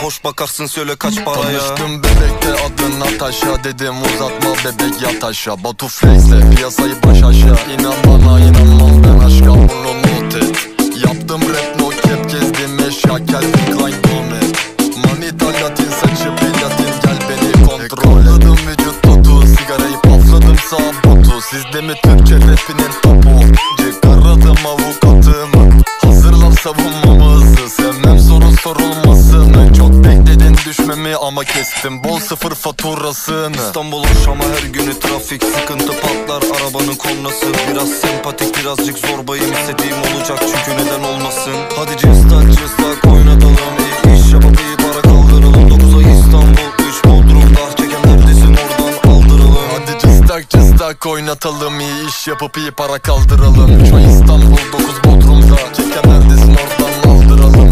boş bakarsın söyle kaç paraya. Tanıştım bebekte adın Natasha, dedim uzatma bebek yat aşağı. Batu Flex'le piyasayı baş aşağı. İnan bana inanmam ben aşka, bunu not et. Yaptım rap no cap, gezdim eşya Calvin Klein Gomez. Manita Latin saçı platin, gel beni kontrol et. Kolladım vücut tutu, sigarayı pafladım sağ botu. Sizde mi Türkçe rapinin topu? Çıkardım avukatımı, hazırlan savunmamızı. Sevmem sorun sorulmasını, çok bekledin düşmemi ama kestim bol sıfır faturasını. İstanbul hoş ama her günü trafik, sıkıntı patlar arabanın kornası. Biraz sempatik birazcık zorbayım, istediğim olacak çünkü neden olmasın. Hadi cıstak oynatalım, iyi iş yapıp iyi para kaldıralım. 9 ay İstanbul 3 Bodrum'da, çeken neredesin oradan aldıralım. Hadi cıstak oynatalım, iyi iş yapıp iyi para kaldıralım. 3 ay İstanbul 9 Bodrum'da, çeken neredesin oradan aldıralım.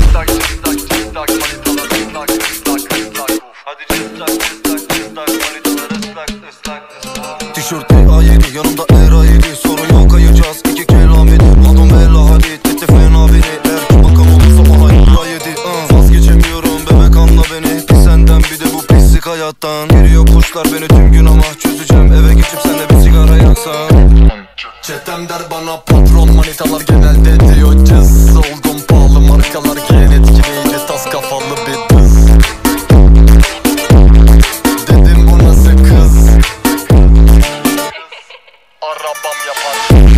Tişörtte A7 yanımda R7, sorun yok kayacağız 2 kelamedi. Adım Bella hadi tetti fena beni, eğer ki bakan olursa olay R7. Vazgeçemiyorum bebek anla beni, pis senden bir de bu pislik hayattan. Geliyor kuşlar beni tüm gün ama çözeceğim, eve geçip senle bir sigara yaksan. Çetem der bana patron, manitalar genelde diyor cız. Oldum pahalı markalar giyen etkileyici, tas kafalı bir kız. Dedim bu nasıl kız? Arabam yapar.